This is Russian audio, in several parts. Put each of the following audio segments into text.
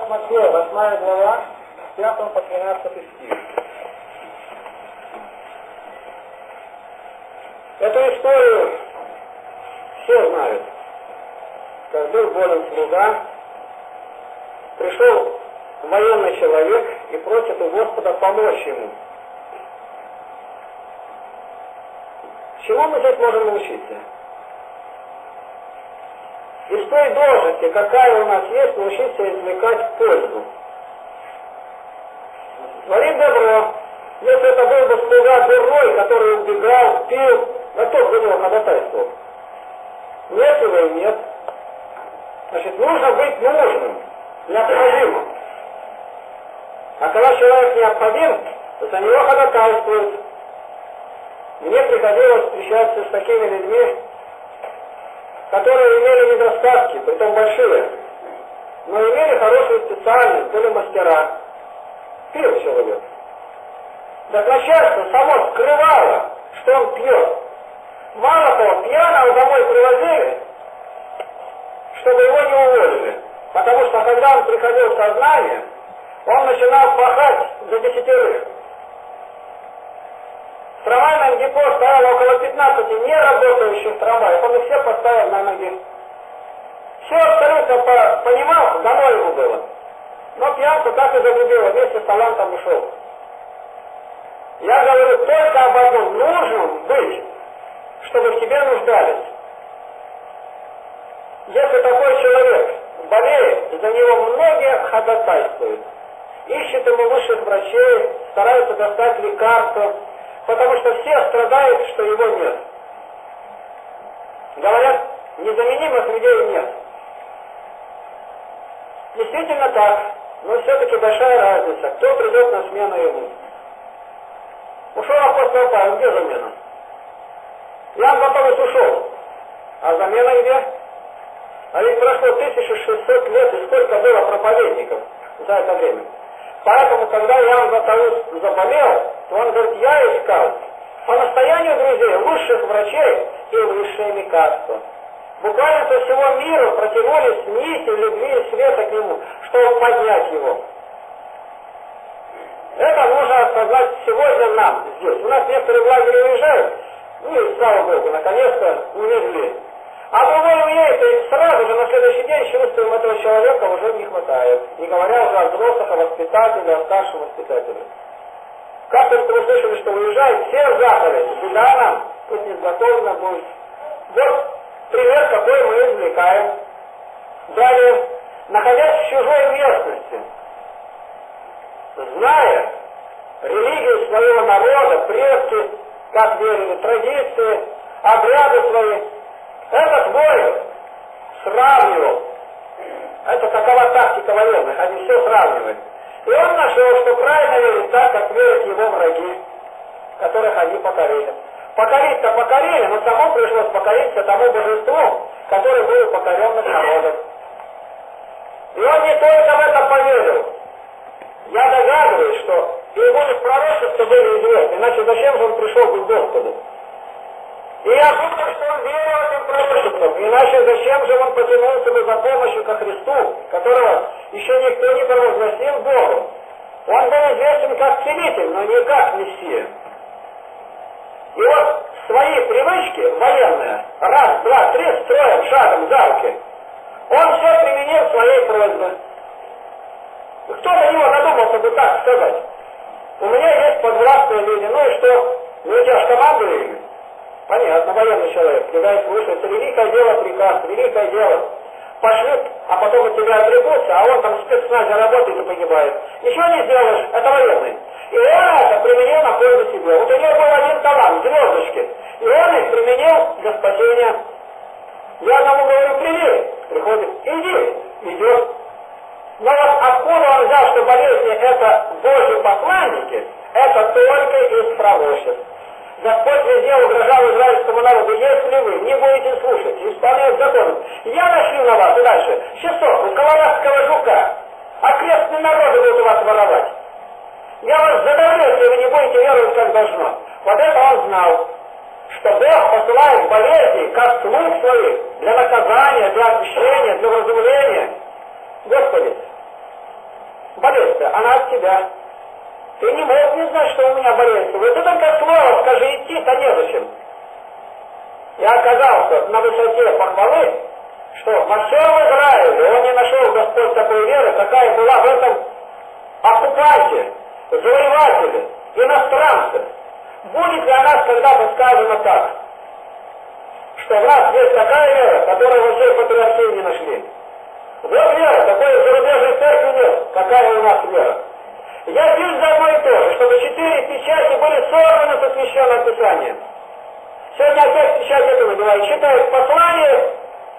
от Матфея, 8 глава, с 5 по 13 стих. Эту историю все знают. Как был болен слуга, пришел военный человек и просит у Господа помочь ему. Чему мы здесь можем научиться? Из той должности, какая у нас есть, научиться извлекать пользу. Творить добро. Если это был бы слуга дурной, который убегал, пил, на то за него ходатайствовал. Нет его и нет. Значит, нужно быть нужным, необходимым. А когда человек необходим, то за него ходатайствуют. Мне приходилось встречаться с такими людьми, которые имели недостатки, притом большие, но имели хорошую специальность, были мастера. Пил человек. Так начальство само скрывало, что он пьет. Мало того, пьяного домой привозили, чтобы его не уволили. Потому что когда он приходил в сознание, он начинал пахать за десятерых. В трамвайном депо стояло около 15 неработающих трамваев, он их всех поставил на ноги. Все абсолютно понимал, дано ему было. Но пьянку так и загубила, вместе с талантом ушел. Я говорю только об одном: нужным быть, чтобы в тебе нуждались. Если такой человек болеет, за него многие ходатайствуют. Ищут ему высших врачей, стараются достать лекарства, потому что все страдают, что его нет. Говорят, незаменимых людей нет. Действительно так, но все-таки большая разница, кто придет на смену ему. Ушел апостол Павел, где замена? Иоанн Златоуст ушел, а замена где? А ведь прошло 1600 лет, и сколько было проповедников за это время. Поэтому, когда Иоанн Златоуст заболел, то он говорит: я искал по настоянию друзей лучших врачей и высшее лекарство. Буквально со всего мира протянулись нити любви и света к нему, чтобы поднять его. Это нужно осознать сегодня нам здесь. У нас некоторые в лагере уезжают, ну и слава Богу, наконец-то увезли. А другой уедет, и сразу же на следующий день чувствуем, этого человека уже не хватает. Не говоря уже о взрослых, о воспитателе, о старшем воспитателе. Как только вы слышали, что уезжает, все захали, беда нам, тут не изготовлено будет. Вот пример, какой мы извлекаем. Далее, находясь в чужой местности, зная религию своего народа, предки, как верили, традиции, обряды свои, этот воин сравнивал. Это какова тактика военных, они все сравнивают. И он нашел, что правильно верить так, как верят его враги, которых они покорили. Покорить-то покорили, но самому пришлось покориться тому божеству, которое было покоренным народом. И он не только в это поверил. Я догадываюсь, что его пророчества были известны, иначе зачем же он пришел к Господу? И я думаю, что он верил этим пророчествам, иначе зачем же он потянулся бы за помощью ко Христу, которого еще никто не провозгласил Богом. Он был известен как целитель, но не как Мессия. И вот свои привычки военные, раз, два, три, строем, шагом, залки, он все применил в своей просьбе. Кто до него додумался бы так сказать? У меня есть подвластные люди, ну и что? Ну у тебя же командуют ими. Понятно, военный человек, когда их слушается, великое дело приказ, великое дело. Пошлют, а потом от тебя отрекутся, а он там в спецназе работает и погибает. Ничего не сделаешь, это военный. И он это применил на пользу себе. Вот у него был один талант, звездочки. И он их применил для спасения. Я одному говорю: приди, приходит, иди, идет. Но вот откуда он взял, что болезни это Божьи посланники, это только из пророчеств. Господь везде угрожал израильскому народу: если вы не будете слушать и исполнять законы, я нашлю на вас и дальше часовку, колорадского жука, окрестные народы будут у вас воровать. Я вас задавлю, если вы не будете веровать как должно. Вот это он знал, что Бог посылает болезни, как слуг своих, для наказания, для очищения, для вразумления. Господи, Божия, она от тебя. Ты не мог не знать, что у меня болезнь. Вот ты только слово скажи, идти-то незачем. Я оказался на высоте похвалы, что во всем Израиле он не нашел Господь такой веры, какая была в этом оккупанте, завоевателе, иностранце. Будет ли о нас когда-то сказано так, что в нас есть такая вера, которую во всей патриархии не нашли? Вот вера, такой в зарубежной церкви нет, какая у нас вера. Я пил за одно и то же, чтобы 4 печати были сорваны со Священного Писания. Сегодня опять печать этого надевает, читает послание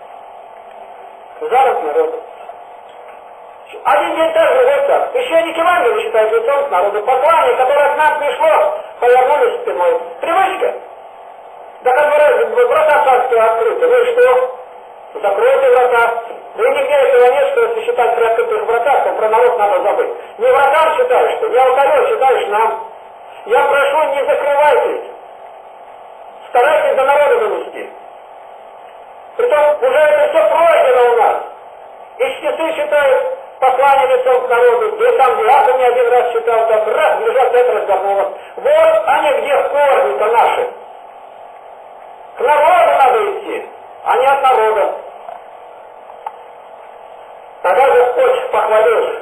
за народу. Один день так, другой так. Священник Евангелие считает лицом к народу. Послание, которое к нам пришло, повернулись спиной. Привычка. Да как бы врата царские открыты. Ну и что? Закройте врата. Да и нигде этого нет, что если считать при открытых вратах, то про народ надо забыть. Не вратам считаешь ты, не алтарем считаешь нам. Я прошу, не закрывайтесь. Старайтесь до народа донести. Притом уже это все пройдено у нас. И чтецы считают послание лицом к народу, где там диакон не один раз читал, так раз лежат, это развернуло. Вот они где корни-то наши. К народу надо идти, а не от народа. Тогда Господь похвалил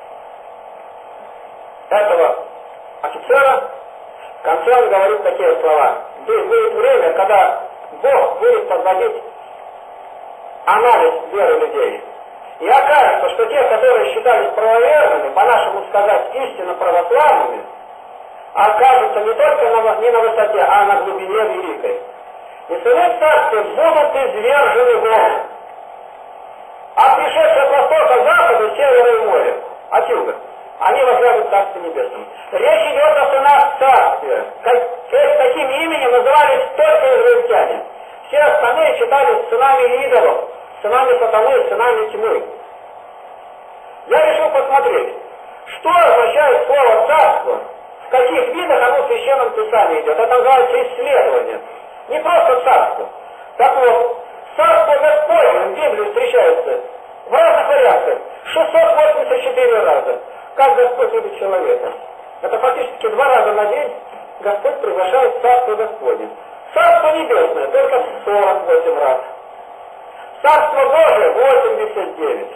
этого офицера, в конце он говорит такие слова. Здесь будет время, когда Бог будет подводить анализ веры людей. И окажется, что те, которые считались правоверными, по-нашему сказать, истинно православными, окажутся не только не на высоте, а на глубине великой. И сыны царствия будут извержены вон. А пришедшие с востока, запада, севера и моря, от юга, они возглавят Царство Небесное. Речь идет о сынах царствия. Таким именем назывались только израильтяне. Все остальные считались сынами идолов, сынами сатаны, сынами тьмы. Я решил посмотреть, что означает слово «царство», в каких видах оно в Священном Писании идет. Это называется исследование. Не просто царство. Так вот, царство Господне в Библии встречается в разных вариантах. 684 раза. Как Господь любит человека. Это фактически 2 раза на день Господь приглашает Царство Господне. Царство Небесное только 48 раз. Царство Божие 89.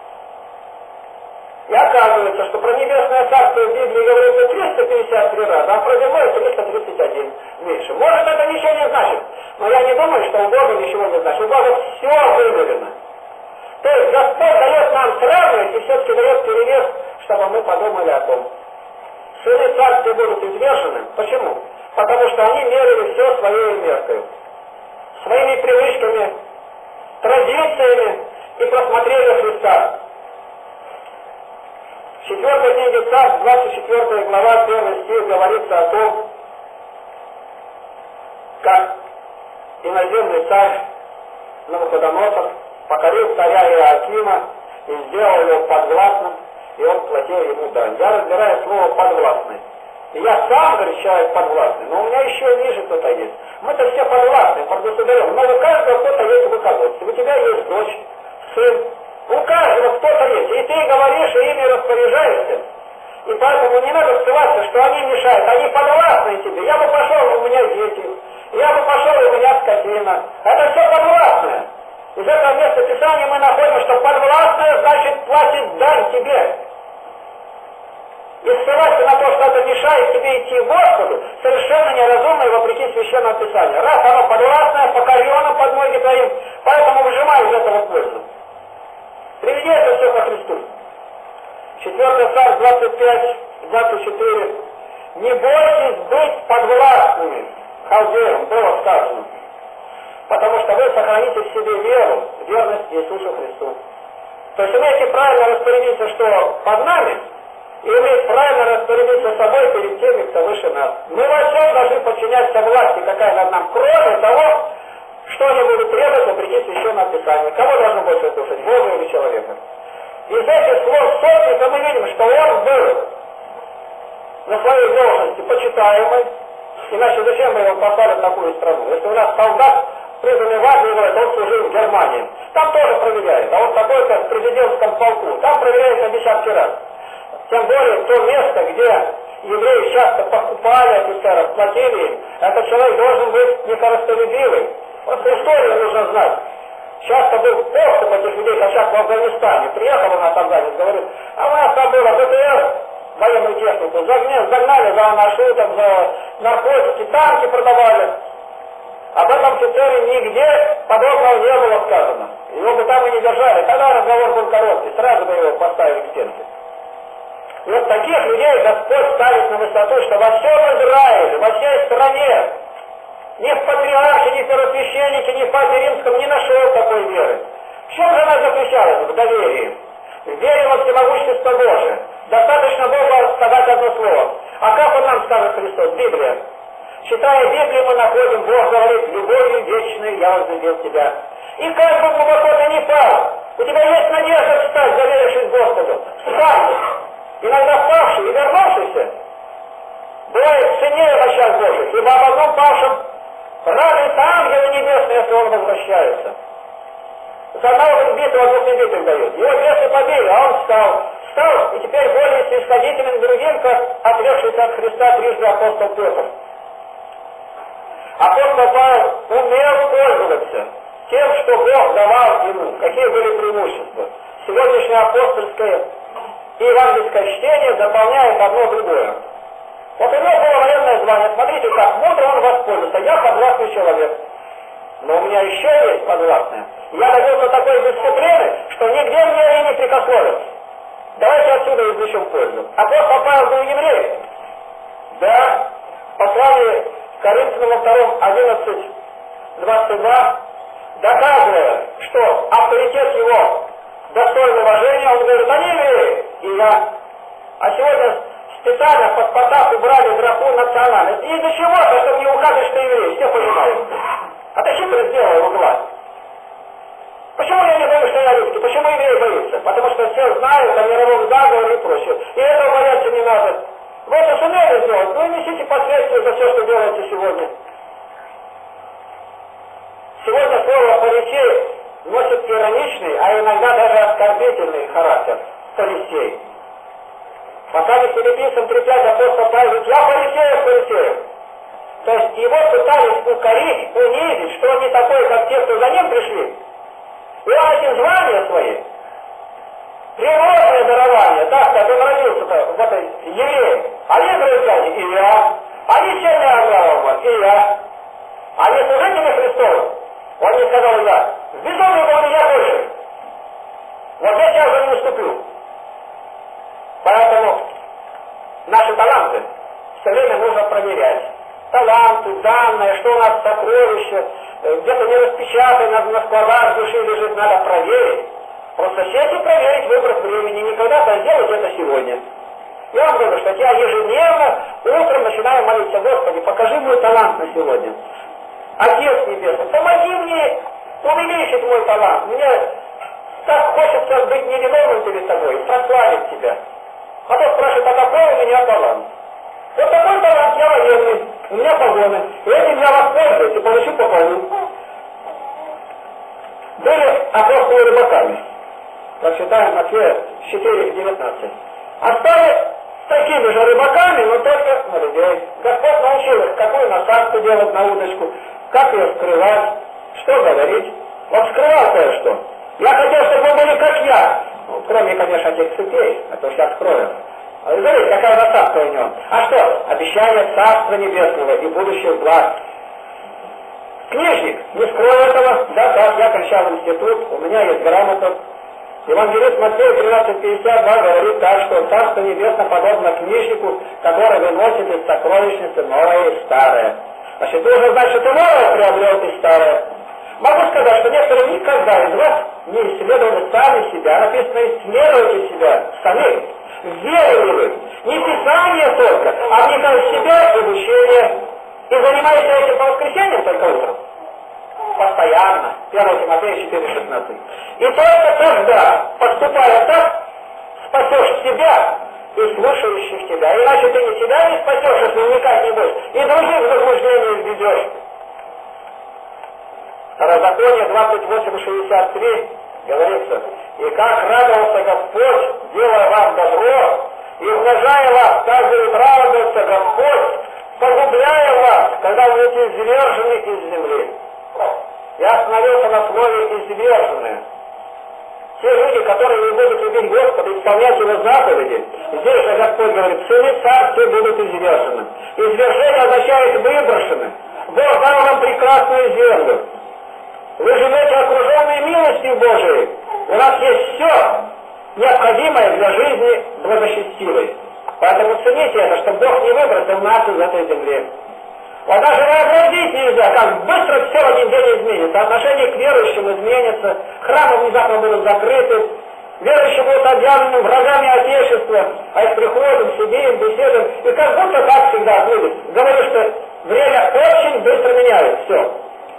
И оказывается, что про Небесное Царство в Библии говорится 353 раза, а про земное 331 меньше. Может, это ничего не значит, но я не думаю, что у Бога ничего не значит. У Бога все вымерено. То есть Господь дает нам сравнивать и все-таки дает перевес, чтобы мы подумали о том. Сыны Царствия будут извержены. Почему? Потому что они мерили все своей меркой. Своими привычками, традициями и просмотрели Христа. В 4 книге Царств, 24 глава, 1 стих говорится о том, как иноземный царь Навуходоносор покорил царя Иоакима и сделал его подвластным, и он платил ему дань. Я разбираю слово «подвластный». И я сам, говорит, человек подвластный, но у меня еще ниже кто-то есть. Мы-то все подвластные, под государем, но у каждого кто-то есть в руководстве. У тебя есть дочь, сын, у каждого кто-то есть. И ты говоришь, и ими распоряжаешься. И поэтому не надо ссылаться, что они мешают. Они подвластные тебе. Я бы пошел, у меня дети. Я бы пошел, у меня скотина. Это все подвластное. Из этого места Писания мы находим, что подвластное значит платить дань тебе. И ссылаться на то, что это мешает тебе идти к Господу, совершенно неразумно и вопреки Священному Писанию. Раз оно подвластное, покорено под ноги твоим, поэтому выжимай из этого пользу. Приведи это все по Христу. 4 Царств 25, 24. Не бойтесь быть подвластными халдеям, было сказано. Потому что вы сохраните в себе веру, верность Иисусу Христу. То есть умеете правильно распорядиться, что под нами, и уметь правильно распорядиться собой перед теми, кто выше нас. Мы во всем должны подчиняться власти, какая над нам, кроме того, что они будут требовать вопреки Священному Писанию. Кого должны больше слушать, Бога или человека? Из этих слов сотника мы видим, что он был на своей должности почитаемый, иначе зачем мы его послали в такую страну? Если у нас солдат, призванный в армию, говорит, он служил в Германии, там тоже проверяют, а вот такой-то в президентском полку, там проверяют на десятки раз. Тем более то место, где евреи часто покупали офицеров, платили им, этот человек должен быть некорыстолюбивый. Вот историю нужно знать. Часто был поступ этих людей, как сейчас в Афганистане. Приехал у нас афганец, говорит, а у нас там было БТР, военную технику, загнали за маршрутом, за наркотики, танки продавали. Об этом офицере нигде подобного не было сказано. Его бы там и не держали. Тогда разговор был короткий, сразу бы его поставили к стенке. И вот таких людей Господь ставит на высоту, что во всем Израиле, во всей стране, ни в патриархе, ни в первосвященнике, ни в папе римском не нашел такой веры. В чем же она заключалась? В доверии. В вере во всемогущество Божие. Достаточно Богу сказать одно слово. А как он нам скажет Христос? Библия. Читая Библию, мы находим, Бог говорит, любовью вечной я возлюбил тебя. И как бы глубоко ты ни пал, у тебя есть надежда встать, доверившись Господу. Встань! Иногда павший и вернувшийся бывает ценнее в очах Божьих, ибо об одном павшем радуются ангелы небесные, если он возвращается. За одного битого двух небитых дают. Его бесы побили, а он встал. Встал, и теперь более снисходительным другим, как отрекшийся от Христа трижды апостол Петр. Апостол Павел умел пользоваться тем, что Бог давал ему, какие были преимущества. Сегодняшнее апостольское и евангельское чтение заполняет одно другое. Вот у него было военное звание, смотрите как, мудро он воспользовался, я подвластный человек. Но у меня еще есть подвластное. Я добился такой дисциплины, что нигде мне и не прикословят. Давайте отсюда извлечем пользу. Апостол Павел был еврей. Да, послание Коринфянам во 2:11-22, доказывая, что авторитет его достоин уважения, он говорит, они евреи, и я. А сегодня специально в паспортах убрали графу национальность. И из-за чего-то, чтобы не указывать, что евреи, все понимают. А ты хитро сделал его глаз. Почему я не боюсь, что я русский? Почему евреи боятся? Потому что все знают о мировом заговоре и прочее. И этого бояться не надо. Вы это сумели сделать, вы несите последствия за все, что делаете сегодня. Сегодня слово «фарисей» носит ироничный, а иногда даже оскорбительный характер. Фарисей. Пока не филиппийцам 3:5 апостол Павел говорит, я фарисеев. То есть его пытались укорить, унизить, что он не такой, как те, кто за ним пришли. И он эти звания свои, природное дарование, так как он родился в этой евреи, они израильтяне, и я, они члены Авраама, и я, они служители Христовы. Он не сказал, я, в безумии говорю, я больше. Вот здесь я уже не наступлю. Поэтому наши таланты все время нужно проверять. Таланты, данные, что у нас сокровища, где-то не распечатано, на складах души лежит, надо проверить. Просто сесть и проверить, выбрать времени, не когда-то сделать это сегодня. Я вам говорю, что я ежедневно утром начинаю молиться, Господи, покажи мой талант на сегодня. Отец Небесный, помоги мне увеличить мой талант. Мне так хочется быть невиновным перед тобой, прославить тебя. А то спрашивает, а какой у меня талант? Вот такой талант, я военный, у меня погоны. И этим я воспользуюсь и получу похвалу. Были апостолы рыбаками. Прочитаем Матфея 4:19. А стали такими же рыбаками, но только на людей. Господь научил их, какую насадку делать на удочку, как ее скрывать, что говорить. Вот скрывал кое-что. Я хотел, чтобы вы были как я. Ну, кроме, конечно, этих цепей, а то сейчас скроем. А вы знаете, какая насадка у него? А что? Обещание Царства Небесного и будущих благ. Книжник, не скрою этого. Да, так, я кончал институт, у меня есть грамота. Евангелист Матфея 13:52 говорит так, что Царство Небесное подобно книжнику, который выносит из сокровищницы новое и старое. Значит, ты уже знаешь, что ты новое приобрел, ты старое. Могу сказать, что некоторые никогда из вас не исследовали сами себя. Написано, исследуйте себя самих. Верили вы. Не Писание только, а вникая в себя и обучение. И занимаетесь этим по воскресеньям только утром. Постоянно. 1 Тимофея 4:16. И только тогда, поступая так, спасешь себя и слушающих тебя. Иначе ты ни себя не спасешь, если вникать не будешь, и других в заблуждение введешь. Второзаконие 28:63 говорится, и как радовался Господь, делая вам добро, и умножая вас, каждый утро радуется Господь, погубляя вас, когда будете извержены из земли. Я остановился на слове «извержены». Те люди, которые не будут любить Господа, исполнять Его заповеди, здесь же Господь говорит, сыны царствия будут извержены. Извержение означает выброшены. Бог дал нам прекрасную землю. Вы живете окруженной милостью Божией. У нас есть все необходимое для жизни благочестивой. Поэтому цените это, чтобы Бог не выбросил нас из этой земли. Вот даже вообразить нельзя, как быстро все в один день изменится. Отношение к верующим изменится, храмы внезапно будут закрыты, верующие будут объявлены врагами Отечества, а их приходим, сидим, беседуем, и как будто так всегда будет. Говорю, что время очень быстро меняет все.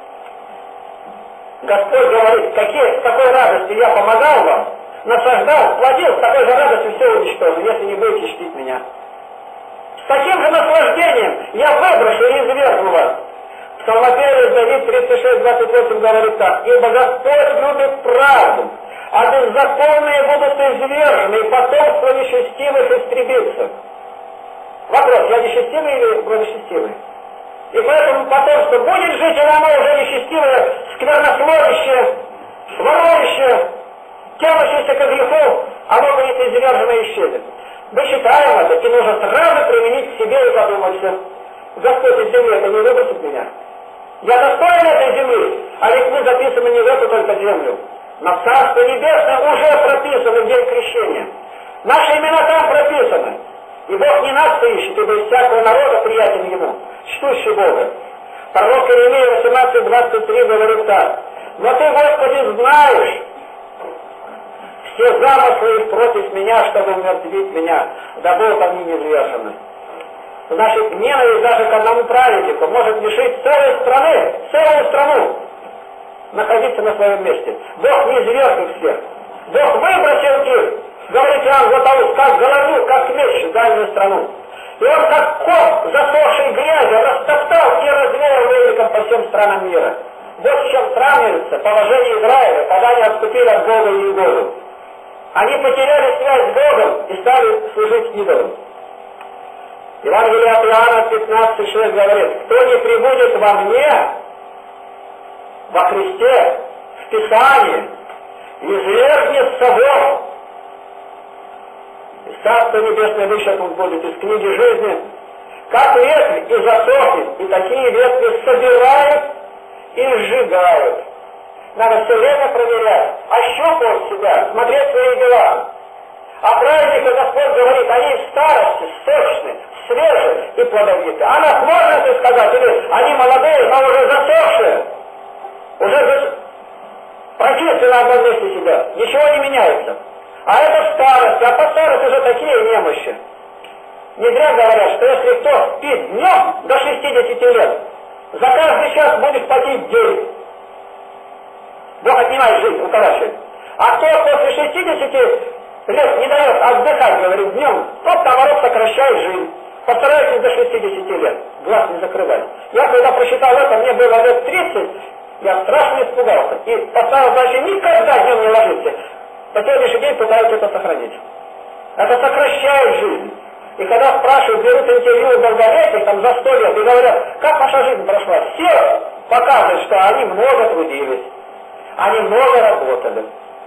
Господь говорит, с какой радостью я помогал вам, насаждал, плодил, с такой же радостью все уничтожу, если не будете чтить меня. С таким же наслаждением я выброшу и извергну вас. Псалмопевец Давид 36:28 говорит так: «Ибо Господь любит правду, а беззаконные будут извержены, и потомство нечестивых истребится». Вопрос, я нечестивый или благочестивый? И поэтому потомство будет жить, или оно уже нечестивое, сквернословящее, ворующее, тянущееся к греху, оно будет извержено и исчезнет. Мы считаем это, и нужно сразу применить к себе и подумать: Господь из земли это не выбросит меня. Я достоин этой земли, а ведь мы записаны не в эту только землю. Но Царство Небесное уже прописано в день крещения. Наши имена там прописаны. И Бог не нас ищет, ибо из всякого народа приятен Ему, чтущий Бога. Пророк Иеремия 18:23 говорит так: «Но Ты, Господи, знаешь все замыслы их против меня, чтобы умертвить меня, да будут они низвержены». Значит, ненависть даже к одному праведнику может лишить целую страну находиться на своем месте. Бог не изверг их всех. Бог выбросил их, говорит Иоанн Златоуст, как голову, как меч в дальнюю страну. И он, как коп, засохший грязью, растоптал и развеял веником по всем странам мира. Вот с чем сравнивается положение Израиля, когда они отступили от Бога и Иегоду. Они потеряли связь с Богом и стали служить идолам. Евангелие от Иоанна 15:6 говорит: «Кто не пребудет во мне, во Христе, в Писании, извергнется вон». И Царство Небесное вычеркнут будет из книги жизни, как ветвь, и засохнет, и такие ветви собирают и сжигают. Надо все время проверять, ощупывать себя, смотреть свои дела. А праздника Господь говорит, они в старости, сочны, свежие и плодовитые. А нас можно это сказать? Или они молодые, но уже засохшие? Уже прочистили на одном месте себя. Ничего не меняется. А это старость, а по старости уже такие немощи. Не зря говорят, что если кто спит днем до 60 лет, за каждый час будет платить 9. Бог отнимает жизнь, укорачивает. А кто после 60 лет не дает отдыхать, говорит, днем, тот, наоборот, сокращает жизнь. Постарайтесь до 60 лет, глаз не закрывать. Я когда прочитал это, мне было лет 30, я страшно испугался. И поставил задачу никогда днем не ложиться. По сегодняшний день пытаюсь это сохранить. Это сокращает жизнь. И когда спрашивают, берут интервью у долголетних, там за 100 лет, и говорят, как ваша жизнь прошла, все показывают, что они много трудились, они много работали.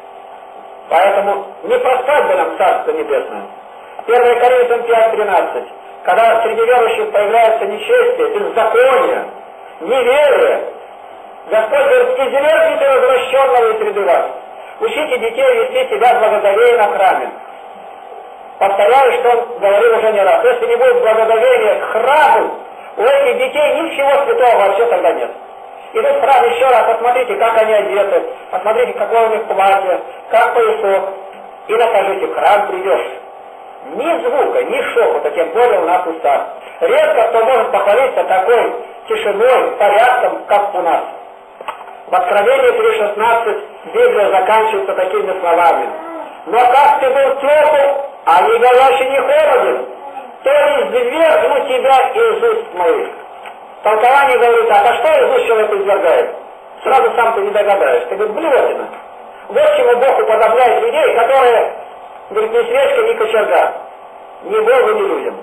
Поэтому не проспать бы нам Царство Небесное. 1 Коринфянам 5:13. Когда среди верующих появляется нечестие, беззаконие, неверие, Господь говорит, извергните развращенного из среды вас. Учите детей вести себя благоговейно в храме. Повторяю, что он говорил уже не раз. Если не будет благоговения к храму, у этих детей ничего святого вообще тогда нет. Идут в храм еще раз, посмотрите, как они одеты, посмотрите, какое у них платье, как поясок, и накажите, в храм придешь. Ни звука, ни шепота, тем более у нас уста. Редко кто может похвалиться такой тишиной, порядком, как у нас. В Откровении 3:16 Библия заканчивается такими словами: «Но как ты был тепл, а не горячий, не холоден, то извергну тебя из уст моих». Толкование говорит так: а что из уст человека извергает? Сразу сам ты не догадаешься. Ты говоришь, блевотина. Вот чему Бог уподобляет людей, которые, говорит, ни свечка, ни кочерга. Ни Богу, ни людям.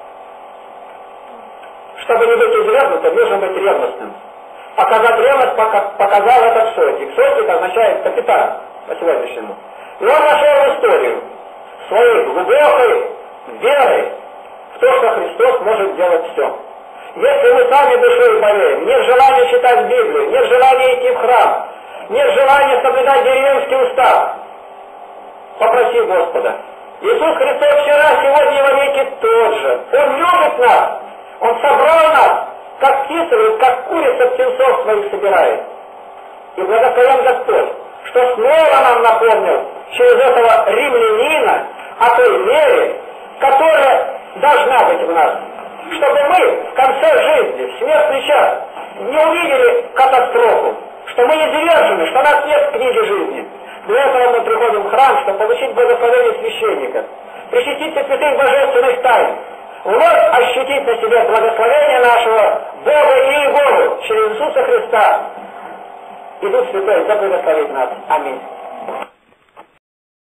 Чтобы не быть извергнутым, нужно быть ревностным. Показать ревность показал этот сотник. Сотник означает капитан по сегодняшнему. И он нашел историю своей глубокой верой в то, что Христос может делать все. Если мы сами душой болеем, нет желания читать Библию, нет желания идти в храм, нет желания соблюдать деревенский устав, попроси Господа. Иисус Христос вчера, сегодня и во веки тот же. Он любит нас. Он собрал нас, как птицы, как курица птенцов своих собирает. И благословен Господь, что снова нам напомнил через этого римлянина о той вере, которая должна быть в нас. Чтобы мы в конце жизни, в смертный час, не увидели катастрофу, что мы не держаны, что нас нет в книге жизни. Для этого мы приходим в храм, чтобы получить благословение священника, причаститься святых божественных тайн, вновь ощутить на себе благословение нашего Бога и Иеговы через Иисуса Христа. И Дух Святой да благословит нас. Аминь.